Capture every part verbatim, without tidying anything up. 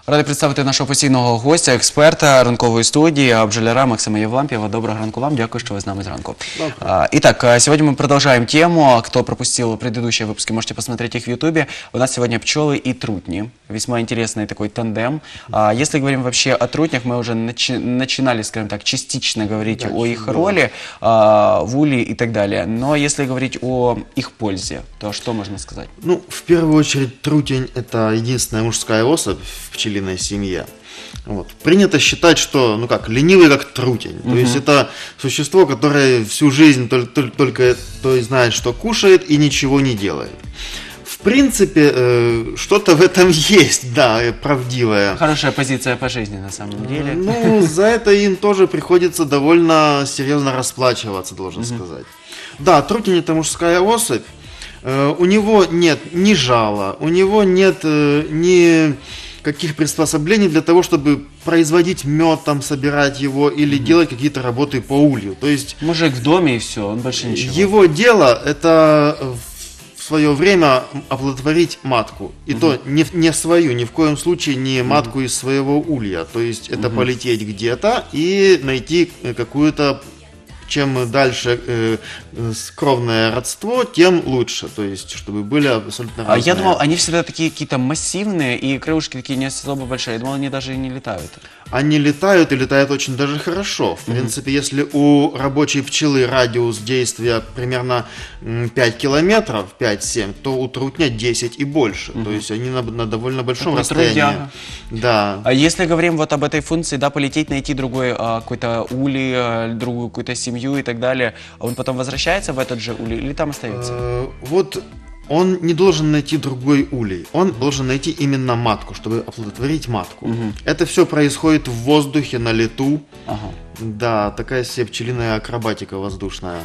Радий представити нашого постійного гостя, експерта ранкової студии, бджоляра Максима Евлампиева. Доброго ранку вам, дякую, что вы с нами зранку. Итак, сегодня мы продолжаем тему. Кто пропустил предыдущие выпуски, можете посмотреть их в Ютубе. У нас сегодня пчелы и трутни. Весьма интересный такой тандем. Если говорим вообще о трутнях, мы уже начи начинали, скажем так, частично говорить да, о их роли в уле и так далее. Но если говорить о их пользе, то что можно сказать? Ну, в первую очередь, трутень – это единственная мужская особь в пчелиной семье. Вот. Принято считать, что, ну как, ленивый как трутень. То uh-huh. есть это существо, которое всю жизнь только, только, только то и знает, что кушает и ничего не делает. В принципе, э, что-то в этом есть, да, правдивое. Хорошая позиция по жизни на самом деле. Ну, за это им тоже приходится довольно серьезно расплачиваться, должен uh-huh. сказать. Да, трутень – это мужская особь. У него нет ни жала, у него нет э, ни каких приспособлений для того, чтобы производить мед, там, собирать его или mm-hmm. делать какие-то работы по улью. То есть мужик в доме и все, он больше ничего. Его дело это в свое время оплодотворить матку. И mm-hmm. то не, не свою, ни в коем случае не матку mm-hmm. из своего улья. То есть это mm-hmm. полететь где-то и найти какую-то... Чем дальше э, кровное родство, тем лучше. То есть, чтобы были абсолютно разные. А я думал, они всегда такие какие-то массивные, и крылышки такие не особо большие. Я думал, они даже и не летают. Они летают и летают очень даже хорошо. В mm-hmm. принципе, если у рабочей пчелы радиус действия примерно пять километров, пять-семь, то у трутня десять и больше. Mm-hmm. То есть, они на, на довольно большом Такой расстоянии. Трудяга. Да. А если говорим вот об этой функции, да, полететь, найти другой а, какой-то улей, а, другую какую-то семью и так далее, он потом возвращается в этот же улей или там остается? Э, вот он не должен найти другой улей, он должен найти именно матку, чтобы оплодотворить матку. Угу. Это все происходит в воздухе, на лету. Ага. Да, такая себе пчелиная акробатика воздушная.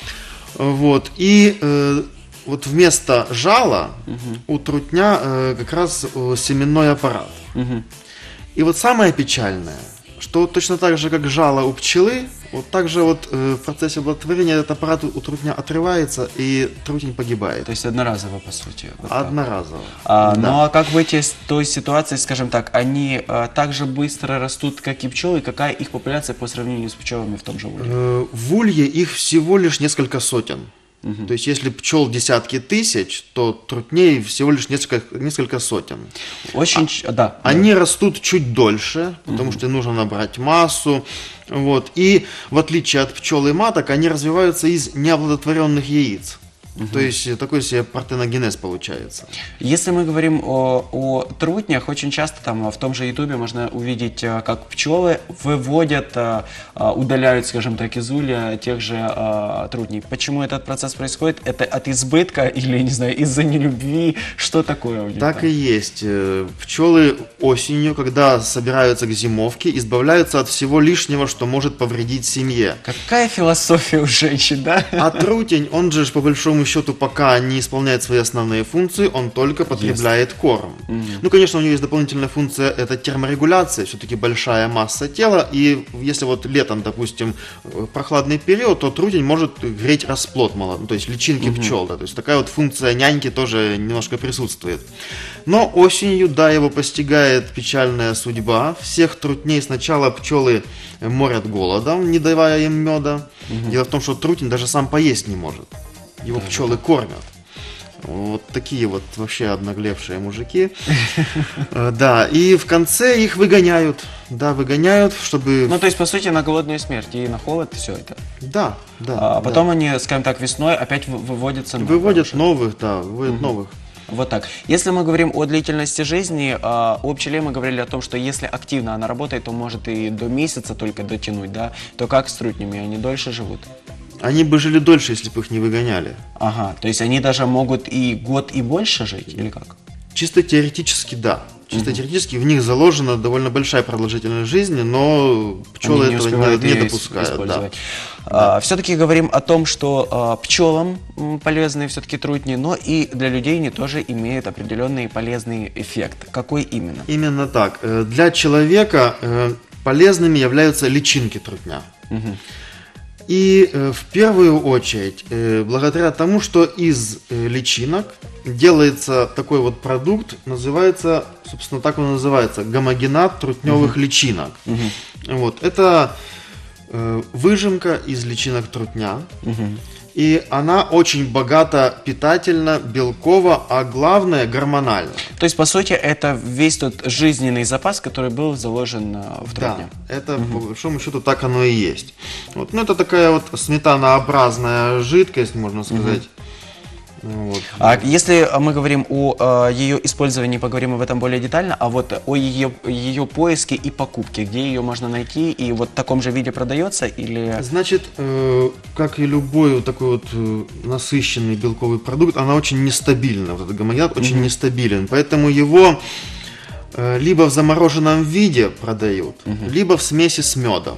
Вот, и э, вот вместо жала угу. у трутня э, как раз э, семенной аппарат. Угу. И вот самое печальное, что точно так же, как жало у пчелы, вот так же вот э, в процессе оплодотворения этот аппарат у трутня отрывается, и трутень погибает. То есть одноразово, по сути. Вот одноразово. А, да. Ну а как выйти из той ситуации, скажем так, они а, так же быстро растут, как и пчелы, и какая их популяция по сравнению с пчелами в том же улье? Э, в улье их всего лишь несколько сотен. Угу. То есть, если пчел десятки тысяч, то трутней всего лишь несколько, несколько сотен. Очень, а, да. Они да. растут чуть дольше, потому угу. что им нужно набрать массу. Вот. И в отличие от пчел и маток, они развиваются из неоплодотворенных яиц. Угу. То есть такой себе партеногенез получается. Если мы говорим о, о трутнях, очень часто там в том же Ютубе можно увидеть, как пчелы выводят, удаляют, скажем так, из улья тех же трутней. Почему этот процесс происходит? Это от избытка или, не знаю, из-за нелюбви? Что такое у них? Так там? И есть. Пчелы осенью, когда собираются к зимовке, избавляются от всего лишнего, что может повредить семье. Какая философия у женщин, да? А трутень, он же по большому счету пока не исполняет свои основные функции, он только потребляет yes. корм. Mm-hmm. Ну, конечно, у него есть дополнительная функция, это терморегуляция, все-таки большая масса тела, и если вот летом, допустим, прохладный период, то трутень может греть расплод, ну, то есть личинки mm-hmm. пчел, да, то есть такая вот функция няньки тоже немножко присутствует. Но осенью, да, его постигает печальная судьба. Всех трутней сначала пчелы морят голодом, не давая им меда. Mm-hmm. Дело в том, что трутень даже сам поесть не может. Его да, пчелы да. кормят. Вот такие вот вообще обнаглевшие мужики. Да, и в конце их выгоняют. Да, выгоняют, чтобы... Ну, то есть, по сути, на голодную смерть и на холод, все это. Да, да. А потом они, скажем так, весной опять выводятся новых. Выводят новых, да, выводят новых. Вот так. Если мы говорим о длительности жизни, о пчеле мы говорили о том, что если активно она работает, то может и до месяца только дотянуть, да? То как с трутнями? Они дольше живут? Они бы жили дольше, если бы их не выгоняли. Ага, то есть они даже могут и год, и больше жить, или как? Чисто теоретически, да. Чисто угу. теоретически в них заложена довольно большая продолжительность жизни, но пчелы они не этого не, не допускают. Да. А, все-таки говорим о том, что а, пчелам полезны все-таки трутни, но и для людей они тоже имеют определенный полезный эффект. Какой именно? Именно так. Для человека полезными являются личинки трутня. Угу. И э, в первую очередь, э, благодаря тому, что из э, личинок делается такой вот продукт, называется, собственно, так он называется, гомогенат трутневых uh-huh. личинок. Uh-huh. Вот, это э, выжимка из личинок трутня. Uh-huh. И она очень богата питательно, белково, а главное гормонально. То есть, по сути, это весь тот жизненный запас, который был заложен в трутне. Да, это угу. по большому счету так оно и есть. Вот. Ну, это такая вот сметанообразная жидкость, можно сказать. Угу. Вот. А если мы говорим о, о ее использовании, поговорим об этом более детально, а вот о ее, ее поиске и покупке, где ее можно найти и вот в таком же виде продается или... Значит, э, как и любой вот такой вот э, насыщенный белковый продукт, она очень нестабильна, вот этот гомогенат очень mm-hmm. нестабилен, поэтому его э, либо в замороженном виде продают, mm-hmm. либо в смеси с медом.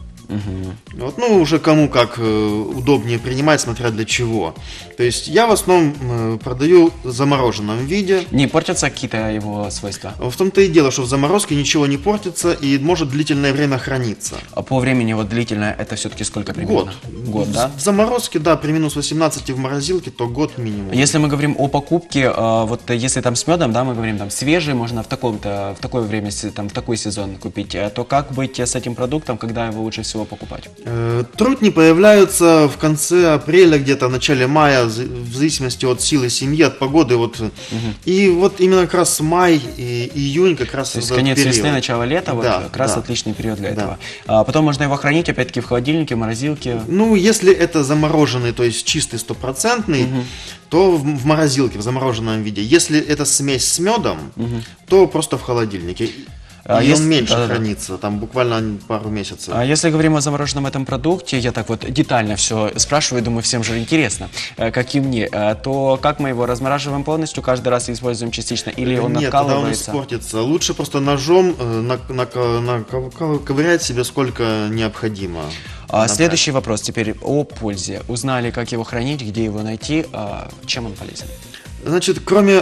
Угу. Вот, ну, уже кому как э, удобнее принимать, смотря для чего. То есть я в основном э, продаю в замороженном виде. Не портятся какие-то его свойства? В том-то и дело, что в заморозке ничего не портится и может длительное время храниться. А по времени вот длительное это все-таки сколько примерно? Год. Год, да? В заморозке, да, при минус восемнадцати в морозилке, то год минимум. Если мы говорим о покупке, э, вот если там с медом, да, мы говорим там свежий, можно в таком-то, в такое время, там, в такой сезон купить, то как быть с этим продуктом, когда его лучше всего покупать? Трутни появляются в конце апреля, где-то в начале мая, в зависимости от силы семьи, от погоды. Вот. Угу. И вот именно как раз май и июнь как раз... То есть конец период. Весны, начало лета, вот да, как раз да. отличный период для да. этого. А потом можно его хранить, опять-таки, в холодильнике, в морозилке. Ну, если это замороженный, то есть чистый, стопроцентный, угу. то в, в морозилке, в замороженном виде. Если это смесь с медом, угу. то просто в холодильнике. А и если, он меньше да, хранится, да. там буквально пару месяцев. А если говорим о замороженном этом продукте, я так вот детально все спрашиваю, думаю, всем же интересно, как и мне, то как мы его размораживаем полностью, каждый раз используем частично, или он Нет, откалывается? Нет, тогда он испортится. Лучше просто ножом на, на, на, ковырять себе сколько необходимо. А, следующий вопрос теперь о пользе. Узнали, как его хранить, где его найти, чем он полезен? Значит, кроме...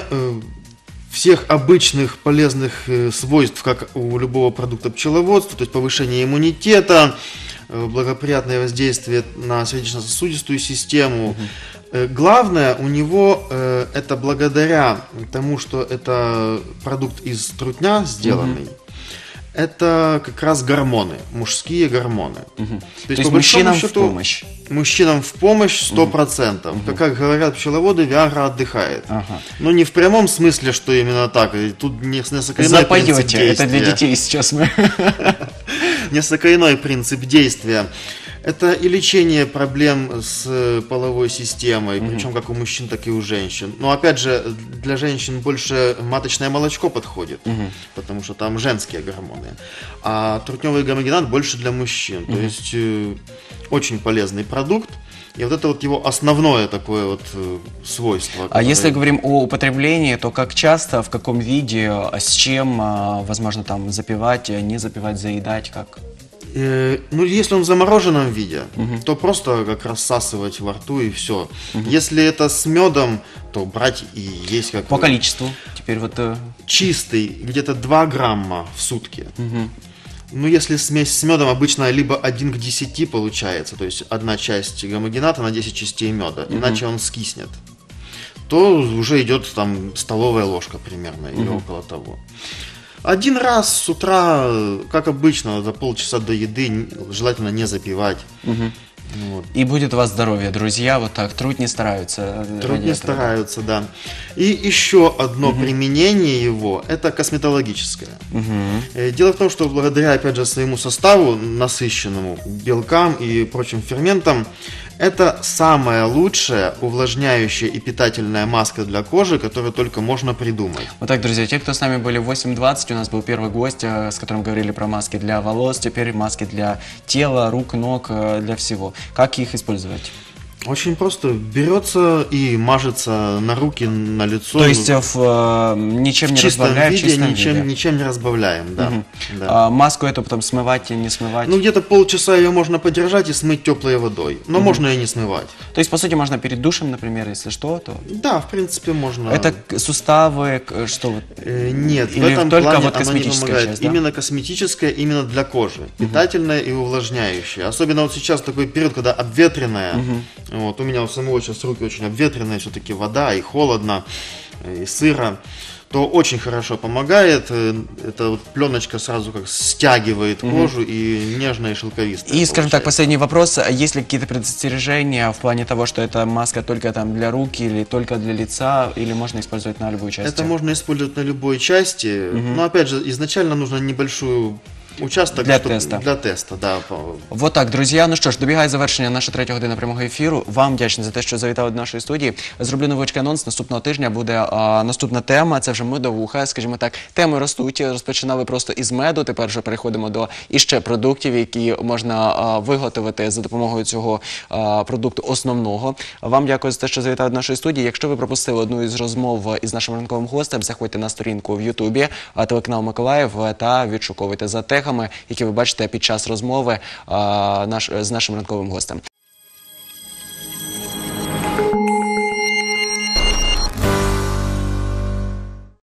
всех обычных полезных э, свойств, как у любого продукта пчеловодства, то есть повышение иммунитета, э, благоприятное воздействие на сердечно-сосудистую систему. Угу. Э, главное у него э, это благодаря тому, что это продукт из трутня сделанный, угу. это как раз гормоны, мужские гормоны. Угу. То, То есть, есть мужчинам счету, в помощь? Мужчинам в помощь сто процентов. Угу. Как, как говорят пчеловоды, Виагра отдыхает. Ага. Но не в прямом смысле, что именно так. Тут несколько иной принцип действия. Это для детей сейчас мы. Несколько иной принцип действия. Это и лечение проблем с половой системой, угу. причем как у мужчин, так и у женщин. Но опять же, для женщин больше маточное молочко подходит, угу. потому что там женские гормоны. А трутневый гомогенат больше для мужчин. Угу. То есть э, очень полезный продукт. И вот это вот его основное такое вот э, свойство. А если говорим о употреблении, то как часто, в каком виде, с чем, возможно, там запивать, не запивать, заедать, как? Э, ну, если он в замороженном виде, угу. то просто как рассасывать во рту и все. Угу. Если это с медом, то брать и есть как... По количеству теперь вот... Чистый, где-то два грамма в сутки. Угу. Ну, если смесь с медом, обычно либо один к десяти получается, то есть одна часть гомогената на десять частей меда, угу. иначе он скиснет, то уже идет там столовая ложка примерно, угу. или около того. Один раз с утра, как обычно, за полчаса до еды, желательно не запивать. Угу. Вот. И будет у вас здоровье, друзья, вот так, трутни стараются. Трутни стараются, да. И еще одно угу. применение его, это косметологическое. Угу. Дело в том, что благодаря, опять же, своему составу, насыщенному белкам и прочим ферментам, это самая лучшая увлажняющая и питательная маска для кожи, которую только можно придумать. Вот так, друзья, те, кто с нами были в восемь двадцать, у нас был первый гость, с которым говорили про маски для волос, теперь маски для тела, рук, ног, для всего. Как их использовать? Очень просто. Берется и мажется на руки, на лицо. То есть в, э, ничем в не разбавляем, виде, в чистом ничем, виде? Ничем не разбавляем, да. Угу. да. А маску эту потом смывать и не смывать? Ну, где-то полчаса ее можно подержать и смыть теплой водой. Но угу. можно и не смывать. То есть, по сути, можно перед душем, например, если что, то... Да, в принципе, можно. Это суставы, что вот? Э, нет, или в этом только плане вот оно не помогает. Часть, да? Именно косметическое, именно для кожи. Питательное угу. и увлажняющее. Особенно вот сейчас такой период, когда обветренная, угу. Вот. У меня у самого сейчас руки очень обветренные, все-таки вода и холодно, и сыро. То очень хорошо помогает. Э, Эта вот пленочка сразу как стягивает кожу и нежная и шелковистая. И, скажем так, получается. последний вопрос. Есть ли какие-то предостережения в плане того, что эта маска только там для рук или только для лица, или можно использовать на любую часть? Это можно использовать на любой части. Но опять же, изначально нужно небольшую участок Для чтоб- теста. Для теста, да. по- Вот так, друзі. Ну що ж, добігає завершення наша третя година прямого ефіру. Вам вдячний за те, що завітали до нашої студії. Зроблю невеличкий анонс. Наступного тижня буде а, наступна тема. Це вже медовуха, скажімо так. Теми ростуть. Розпочинали просто із меду. Тепер вже переходимо до іще продуктів, які можна а, виготовити за допомогою цього а, продукту основного. Вам дякую за те, що завітали до нашої студії. Якщо ви пропустили одну із розмов із нашим ранковим гостем, заходьте на сторінку в Ютубі, а, телеканал Миколаїв, та відшуковуйте за тегами, які ви бачите під час розмови а, наш, з нашим ранковим гостем.